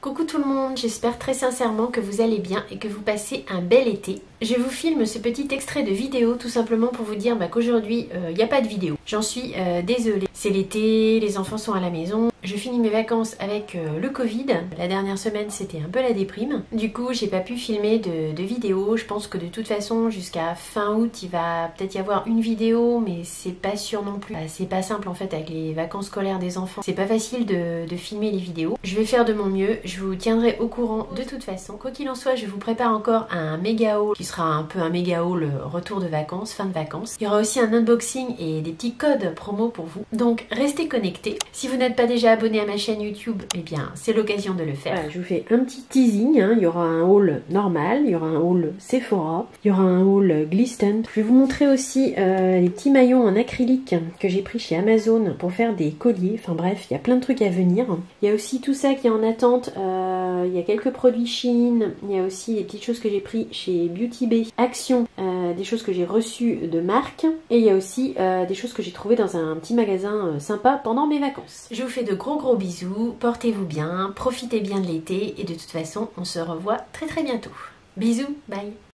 Coucou tout le monde, j'espère très sincèrement que vous allez bien et que vous passez un bel été. Je vous filme ce petit extrait de vidéo tout simplement pour vous dire qu'aujourd'hui il n'y a pas de vidéo. J'en suis désolée. C'est l'été, les enfants sont à la maison. Je finis mes vacances avec le Covid. La dernière semaine c'était un peu la déprime. Du coup j'ai pas pu filmer de vidéo. Je pense que de toute façon jusqu'à fin août il va peut-être y avoir une vidéo, mais c'est pas sûr non plus. C'est pas simple en fait avec les vacances scolaires des enfants. C'est pas facile de filmer les vidéos. Je vais faire de mon mieux. Je vous tiendrai au courant de toute façon. Quoi qu'il en soit, je vous prépare encore un méga haul qui sera un peu un méga haul retour de vacances, fin de vacances. Il y aura aussi un unboxing et des petits codes promo pour vous. Donc restez connectés. Si vous n'êtes pas déjà abonné à ma chaîne YouTube, eh bien c'est l'occasion de le faire. Voilà, je vous fais un petit teasing. Il y aura un haul normal, il y aura un haul Sephora, il y aura un haul Glisten. Je vais vous montrer aussi les petits maillons en acrylique que j'ai pris chez Amazon pour faire des colliers. Enfin bref, il y a plein de trucs à venir. Il y a aussi tout ça qui est en attente. Il y a quelques produits Shein, il y a aussi des petites choses que j'ai pris chez Beauty Bay Action, des choses que j'ai reçues de marque, et il y a aussi des choses que j'ai trouvées dans un petit magasin sympa pendant mes vacances. Je vous fais de gros bisous, portez-vous bien, profitez bien de l'été, et de toute façon on se revoit très bientôt. Bisous, bye.